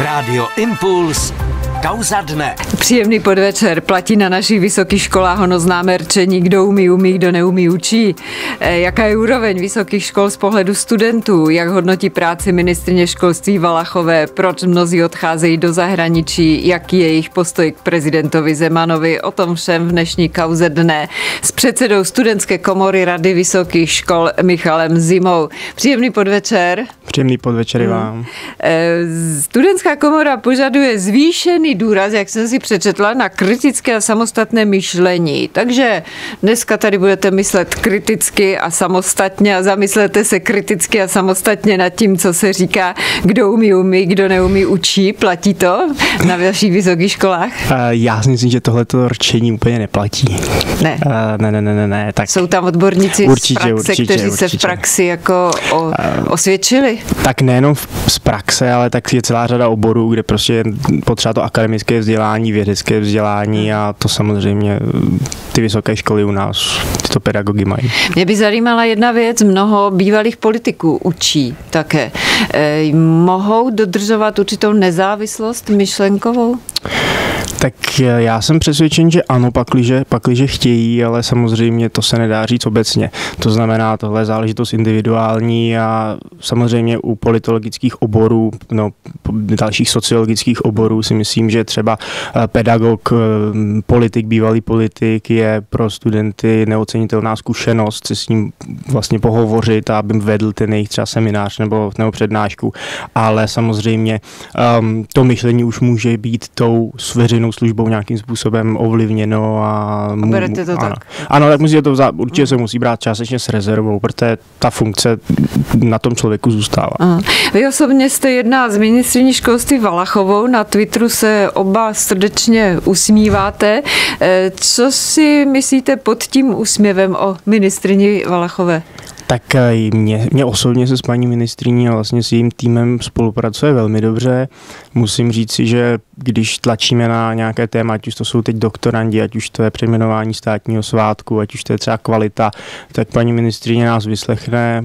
Rádio Impuls. Kauza dne. Příjemný podvečer. Platí na našich vysokých školách ono známé rčení, kdo umí, kdo neumí, učí. Jaká je úroveň vysokých škol z pohledu studentů? Jak hodnotí práci ministryně školství Valachové? Proč mnozí odcházejí do zahraničí? Jaký je jejich postoj k prezidentovi Zemanovi? O tom všem v dnešní kauze dne s předsedou Studentské komory Rady vysokých škol Michalem Zimou. Příjemný podvečer. Příjemný podvečer vám. Studentská komora požaduje zvýšený důraz, jak jsem si přečetla, na kritické a samostatné myšlení. Takže dneska tady budete myslet kriticky a samostatně a zamyslete se kriticky a samostatně nad tím, co se říká, kdo umí, kdo neumí, učí. Platí to na vašich vysokých školách? Já si myslím, že tohleto rčení úplně neplatí. Ne. Ne. Tak jsou tam odborníci z praxe, kteří se v praxi jako osvědčili? Tak nejenom z praxe, ale tak je celá řada oborů, kde prostě je potřeba to akademické vzdělání, vědecké vzdělání a to samozřejmě ty vysoké školy u nás tyto pedagogy mají. Mě by zajímala jedna věc, mnoho bývalých politiků učí také. Mohou dodržovat určitou nezávislost myšlenkovou? Tak já jsem přesvědčen, že ano, pakliže chtějí, ale samozřejmě to se nedá říct obecně. To znamená, tohle je záležitost individuální a samozřejmě u politologických oborů, dalších sociologických oborů si myslím, že třeba pedagog, bývalý politik je pro studenty neocenitelná zkušenost se s ním vlastně pohovořit a aby vedl ten jejich třeba seminář nebo přednášku, ale samozřejmě to myšlení už může být tou veřejnou službou nějakým způsobem ovlivněno a berete to tak? Ano, tak určitě se musí brát částečně s rezervou, protože ta funkce na tom člověku zůstává. Aha. Vy osobně jste jedna z ministryní školství Valachovou, na Twitteru se oba srdečně usmíváte. Co si myslíte pod tím úsměvem o ministryni Valachové? Tak mě osobně se s paní ministryní a vlastně s jejím týmem spolupracuje velmi dobře. Musím říct si, že když tlačíme na nějaké téma, ať už to jsou teď doktorandi, ať už to je přejmenování státního svátku, ať už to je třeba kvalita, tak paní ministryně nás vyslechne,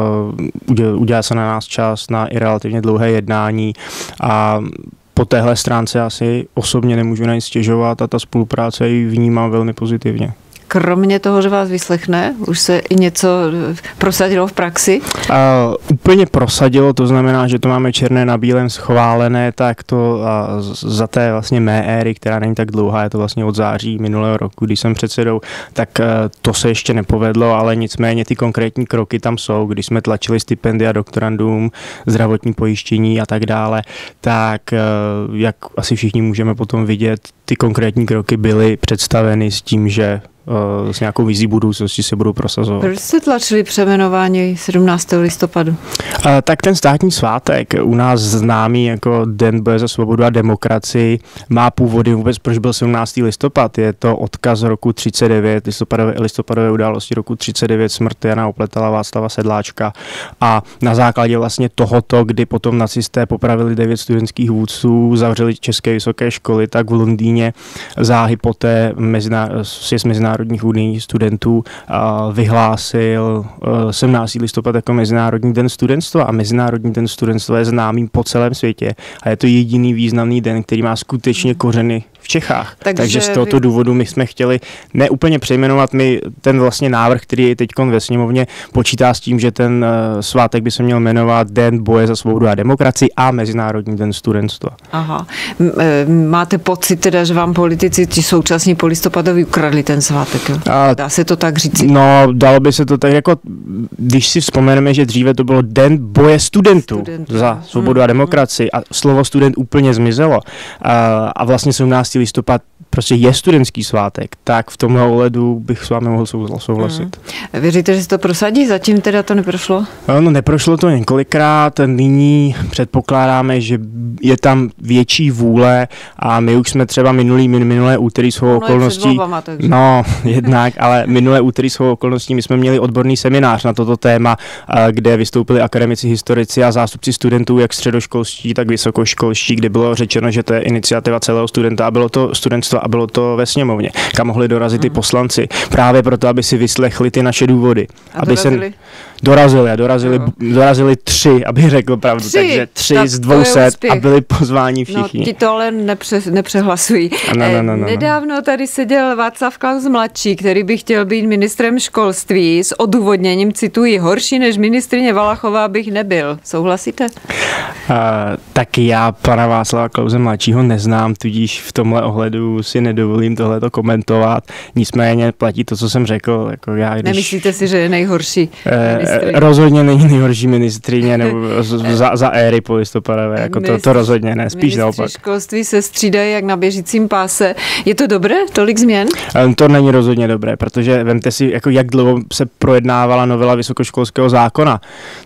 udělá se na nás čas na i relativně dlouhé jednání a po téhle stránce asi osobně nemůžu na nic stěžovat a ta spolupráce ji vnímám velmi pozitivně. Kromě toho, že vás vyslechne, už se i něco prosadilo v praxi? Úplně prosadilo, to znamená, že to máme černé na bílém schválené, tak to za té vlastně mé éry, která není tak dlouhá, je to vlastně od září minulého roku, když jsem předsedou, tak to se ještě nepovedlo, ale nicméně ty konkrétní kroky tam jsou, když jsme tlačili stipendia doktorandům, zdravotní pojištění a tak dále, tak jak asi všichni můžeme potom vidět, ty konkrétní kroky byly představeny s tím, že s nějakou vizí budoucnosti se budou prosazovat. Proč jste tlačili přejmenování 17. listopadu? Tak ten státní svátek, u nás známý jako Den boje za svobodu a demokracii, má původy vůbec, proč byl 17. listopad. Je to odkaz roku 39, listopadové události roku 39, smrt Jana Opletala, Václava Sedláčka a na základě vlastně tohoto, kdy potom nacisté popravili 9 studentských vůdců, zavřeli české vysoké školy, tak v Londýně záhy poté sjezd mezinárodních unijních studentů vyhlásil 17. listopad jako Mezinárodní den studentstva a Mezinárodní den studentstva je známým po celém světě a je to jediný významný den, který má skutečně kořeny v Čechách. Takže z tohoto důvodu my jsme chtěli neúplně přejmenovat, ten vlastně návrh, který je teď ve sněmovně, počítá s tím, že ten svátek by se měl jmenovat Den boje za svobodu a demokracii a Mezinárodní den studentstva. Aha. Máte pocit teda, že vám politici, ti současní polistopadoví ukradli ten svátek? Dá se to tak říct? No, dalo by se to tak jako, když si vzpomeneme, že dříve to bylo Den boje studentů za svobodu a demokracii a slovo student úplně zmizelo a vlastně 17. listopad prostě je studentský svátek, tak v tomhle ohledu bych s vámi mohl souhlasit. Věříte, že se to prosadí? Zatím teda to neprošlo? No, neprošlo to několikrát, nyní předpokládáme, že je tam větší vůle a my už jsme třeba minulé úterý svou okolností, ale minulé úterý svou okolností my jsme měli odborný seminář na toto téma, kde vystoupili akademici, historici a zástupci studentů, jak středoškolští, tak vysokoškolští, kde bylo řečeno, že to je iniciativa celého studenta a bylo to studentstva a bylo to ve sněmovně, kam mohli dorazit ty poslanci, právě proto, aby si vyslechli ty naše důvody. A dorazili? Dorazili 3, aby řekl pravdu, takže 3 z 200 a byli pozváni všichni. No, ti to ale nepřehlasují. No. Nedávno tady seděl Václav Klaus mladší, který by chtěl být ministrem školství s odůvodněním, cituji, horší než ministryně Valachová bych nebyl. Souhlasíte? Tak já pana Václava Klause mladšího neznám, tudíž v tomhle ohledu si nedovolím tohleto komentovat. Nicméně platí to, co jsem řekl. Jako Nemyslíte si, že je nejhorší ministryně? Rozhodně není nejhorší ministryně nebo za éry polistopadové. Jako to rozhodně ne, spíš naopak. Ministři školství se střídají jak na běžícím páse. Je to dobré? Tolik změn? To není rozhodně dobré, protože vemte si, jako jak dlouho se projednávala novela vysokoškolského zákona.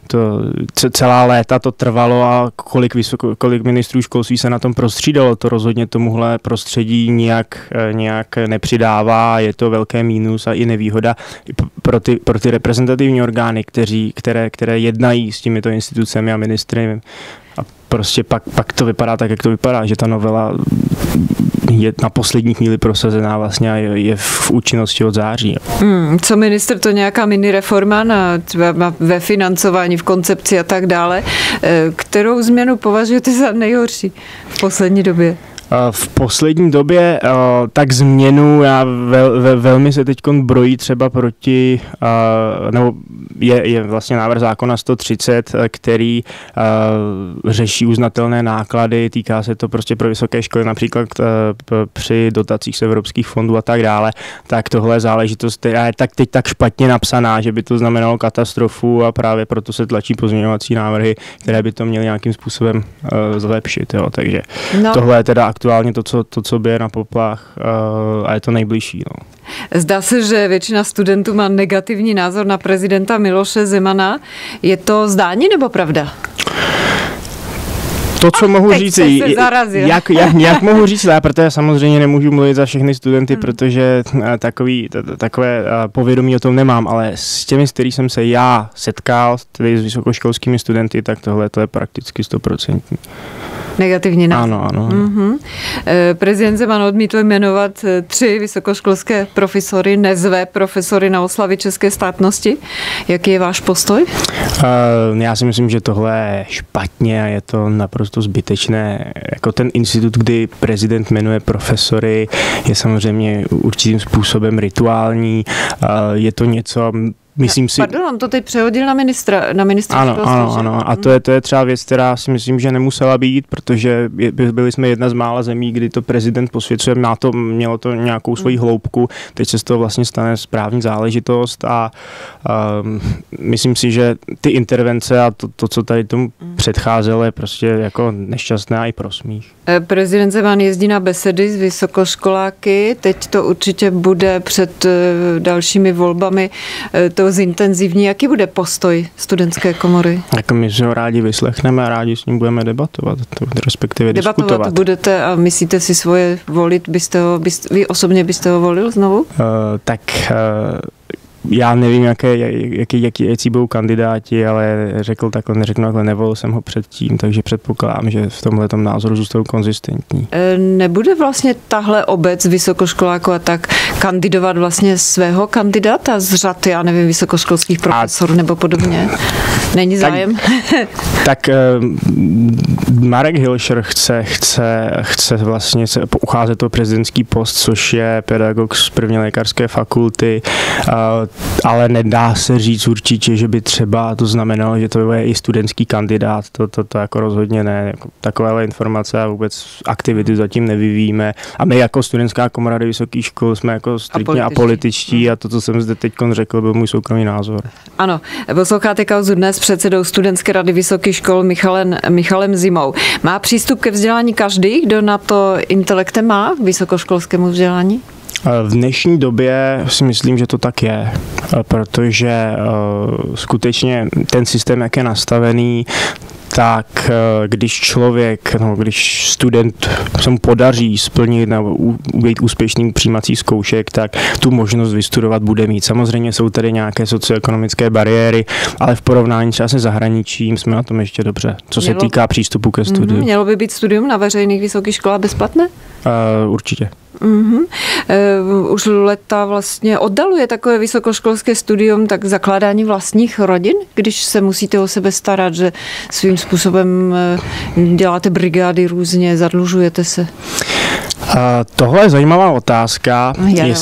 Celá léta to trvalo a kolik ministrů školství se na tom prostřídalo. To rozhodně tomuhle prostředí nějak nepřidává. Je to velké mínus a i nevýhoda pro ty reprezentativní orgány, které jednají s těmito institucemi a ministry. A prostě pak to vypadá tak, jak to vypadá, že ta novela je na poslední chvíli prosazená vlastně a je v účinnosti od září. Co ministr, to nějaká mini reforma ve financování, v koncepci a tak dále. Kterou změnu považujete za nejhorší v poslední době? V poslední době tak změnu velmi se teď brojí třeba proti, nebo je vlastně návrh zákona 130, který řeší uznatelné náklady, týká se to prostě pro vysoké školy, například při dotacích z evropských fondů a tak dále, tak tohle záležitost je teď tak špatně napsaná, že by to znamenalo katastrofu a právě proto se tlačí pozměňovací návrhy, které by to měly nějakým způsobem zlepšit. Jo. Takže tohle je teda aktuálně to, co bije na poplach a je to nejbližší. No. Zdá se, že většina studentů má negativní názor na prezidenta Miloše Zemana. Je to zdání nebo pravda? To, co mohu říct, jak mohu říct, protože samozřejmě nemůžu mluvit za všechny studenty, protože takové povědomí o tom nemám, ale s těmi, s kterými jsem se já setkal, tedy s vysokoškolskými studenty, tak tohle to je prakticky 100%. Negativní názor. Ano. Mm-hmm. Prezident Zeman odmítl jmenovat 3 vysokoškolské profesory, nezve profesory na oslavy české státnosti. Jaký je váš postoj? Já si myslím, že tohle je špatně a je to naprosto zbytečné. Jako ten institut, kdy prezident jmenuje profesory, je samozřejmě určitým způsobem rituální. Je to něco... Myslím si... Pardon, on to teď přehodil na ministra Ano. A to je třeba věc, která si myslím, že nemusela být, protože byli jsme jedna z mála zemí, kdy to prezident posvěcuje, mělo to nějakou svoji hloubku, teď se z toho vlastně stane správní záležitost a myslím si, že ty intervence a to co tady tomu předcházelo, je prostě jako nešťastné a i pro smích. Prezident Zeman jezdí na besedy s vysokoškoláky, teď to určitě bude před dalšími volbami to zintenzivní. Jaký bude postoj studentské komory? Jako my si ho rádi vyslechneme a rádi s ním budeme debatovat, respektive diskutovat. Debatovat budete a myslíte si svoje volit, vy osobně byste ho volil znovu? Já nevím, jaký budou kandidáti, ale neřeknu takhle, nevolil jsem ho předtím, takže předpokládám, že v tomhletom názoru zůstal konzistentní. Nebude vlastně tahle obec vysokoškoláků a tak kandidovat vlastně svého kandidáta z řad, já nevím, vysokoškolských profesorů nebo podobně? Není zájem? Tak Marek Hilšer chce vlastně se ucházet o prezidentský post, což je pedagog z první lékařské fakulty, ale nedá se říct určitě, že by třeba to znamenalo, že to je i studentský kandidát, to jako rozhodně ne. Jako takovéhle informace a vůbec aktivity zatím nevyvíjíme. A my jako studentská komora vysokých škol jsme jako striktně apolitičtí a to, co jsem zde teď řekl, byl můj soukromý názor. Ano, posloucháte kauzu dnes s předsedou Studentské rady vysokých škol Michalem Zimou. Má přístup ke vzdělání každý, kdo na to intelektem má k vysokoškolskému vzdělání? V dnešní době si myslím, že to tak je, protože skutečně ten systém, jak je nastavený, tak když student se mu podaří splnit nebo být úspěšným přijímací zkoušek, tak tu možnost vystudovat bude mít. Samozřejmě jsou tady nějaké socioekonomické bariéry, ale v porovnání třeba se zahraničím jsme na tom ještě dobře, co se týká přístupu ke studiu. Mělo by být studium na veřejných vysokých školách bezplatné? Určitě. Už leta vlastně oddaluje takové vysokoškolské studium tak zakládání vlastních rodin, když se musíte o sebe starat, že svým způsobem děláte brigády různě, zadlužujete se? Tohle je zajímavá otázka.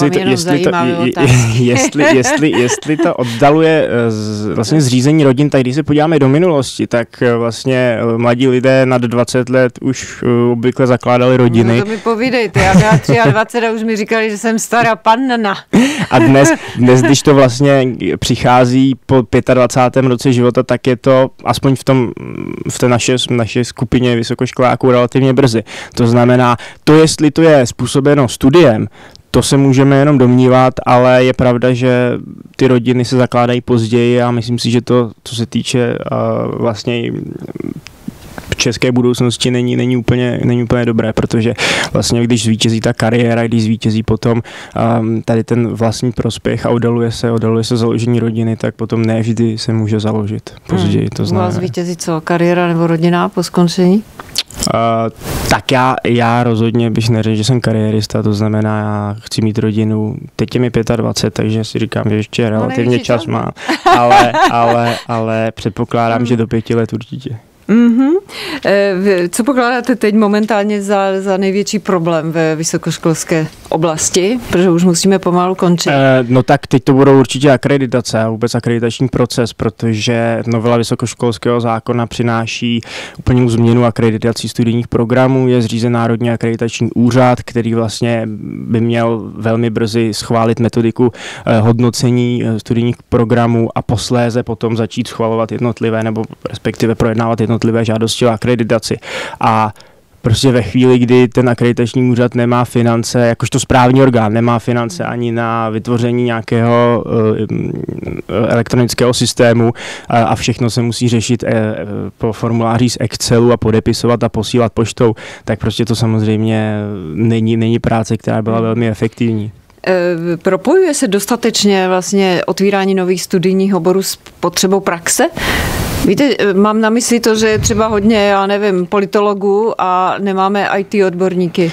Jestli to oddaluje vlastně zřízení rodin, tak když se podíváme do minulosti, tak vlastně mladí lidé nad 20 let už obvykle zakládali rodiny. No to mi povídejte, já měla 23 a už mi říkali, že jsem stará panna. A dnes, když to vlastně přichází po 25. roce života, tak je to aspoň v té naší skupině vysokoškoláků relativně brzy. To znamená, jestli to je způsobeno studiem, to se můžeme jenom domnívat, ale je pravda, že ty rodiny se zakládají později a myslím si, že to, co se týče vlastně české budoucnosti není úplně dobré, protože vlastně když zvítězí ta kariéra, když zvítězí potom tady ten vlastní prospěch a oddaluje se založení rodiny, tak potom ne vždy se může založit později. To znamená. U vás zvítězí co, kariéra nebo rodina po skončení? Tak já rozhodně bych neřekl, že jsem kariérista, to znamená, já chci mít rodinu, teď je mi 25, takže si říkám, že ještě relativně čas mám, ale předpokládám, že do 5 let určitě. Co pokládáte teď momentálně za největší problém ve vysokoškolské oblasti, protože už musíme pomalu končit? No tak teď to budou určitě akreditace a vůbec akreditační proces, protože novela vysokoškolského zákona přináší úplnou změnu akreditací studijních programů, je zřízen Národní akreditační úřad, který vlastně by měl velmi brzy schválit metodiku hodnocení studijních programů a posléze potom začít schvalovat jednotlivé nebo respektive projednávat jednotlivé žádosti o akreditaci. A prostě ve chvíli, kdy ten akreditační úřad nemá finance, jakožto správní orgán, nemá finance ani na vytvoření nějakého elektronického systému a všechno se musí řešit po formuláři z Excelu a podepisovat a posílat poštou, tak prostě to samozřejmě není práce, která byla velmi efektivní. Propojuje se dostatečně vlastně otvírání nových studijních oborů s potřebou praxe? Víte, mám na mysli to, že je třeba hodně, já nevím, politologů a nemáme IT odborníky.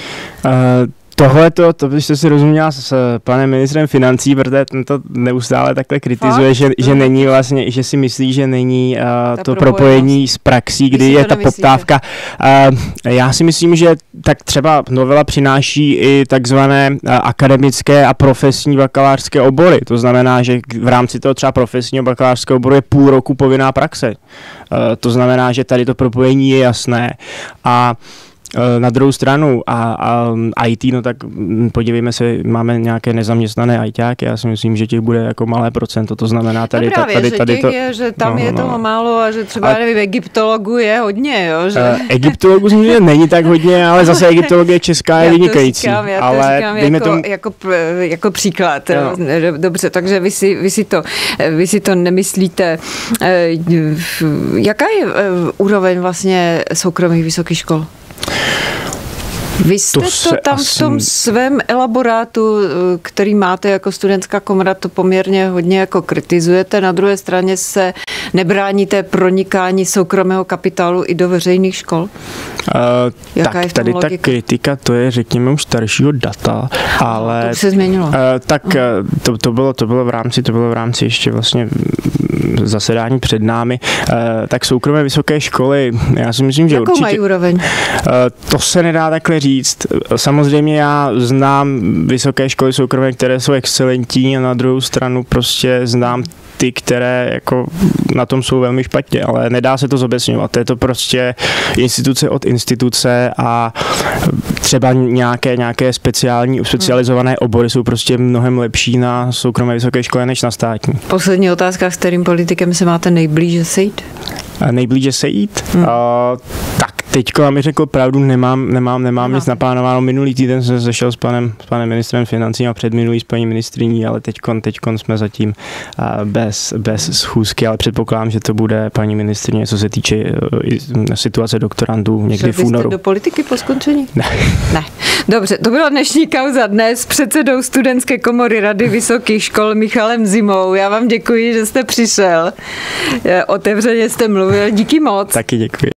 To byste si rozuměla s panem ministrem financí, protože ten to neustále takhle kritizuje, že není vlastně, že si myslí, že není to propojení s praxí, kdy je ta poptávka. Já si myslím, že tak třeba novela přináší i takzvané akademické a profesní bakalářské obory. To znamená, že v rámci toho třeba profesního bakalářského oboru je půl roku povinná praxe. To znamená, že tady to propojení je jasné. A na druhou stranu a IT, no tak podívejme se, máme nějaké nezaměstnané ITáky, já si myslím, že těch bude jako malé procento, to znamená tady to. Že tam je toho málo a že třeba, nevím, egyptologů je hodně, jo? Že... Egyptologů není tak hodně, ale zase egyptologie česká je vynikající. Já to říkám jako příklad. No. Dobře, takže vy si to nemyslíte. Jaká je úroveň vlastně soukromých vysokých škol? Vy jste to tam v tom svém elaborátu, který máte jako studentská komora, to poměrně hodně jako kritizujete. Na druhé straně se nebráníte pronikání soukromého kapitálu i do veřejných škol? Tak je tady logika? Ta kritika, to je, řekněme, už staršího data, ale... To už se změnilo. To bylo v rámci ještě vlastně zasedání před námi. Tak soukromé vysoké školy, já si myslím, že jakou určitě... mají úroveň? To se nedá takhle říct. Samozřejmě já znám vysoké školy soukromé, které jsou excelentní a na druhou stranu prostě znám ty, které jako na tom jsou velmi špatně, ale nedá se to zobecňovat. Je to prostě instituce od instituce a třeba nějaké specializované obory jsou prostě mnohem lepší na soukromé vysoké škole než na státní. Poslední otázka, s kterým politikem se máte nejblíže sejít? Nejblíže sejít? Tak teďko mi řekl pravdu, nemám nic naplánováno. Minulý týden jsem se sešel s panem ministrem financí a předminulý s paní ministryní, ale teďkon jsme zatím bez schůzky, ale předpokládám, že to bude paní ministryně, co se týče situace doktorandů někdy v únoru. Jste do politiky po skončení? Ne. Dobře, to byla dnešní kauza dnes s předsedou Studentské komory Rady vysokých škol Michalem Zimou. Já vám děkuji, že jste přišel. Otevřeně jste mluvil. Díky moc. Taky děkuji.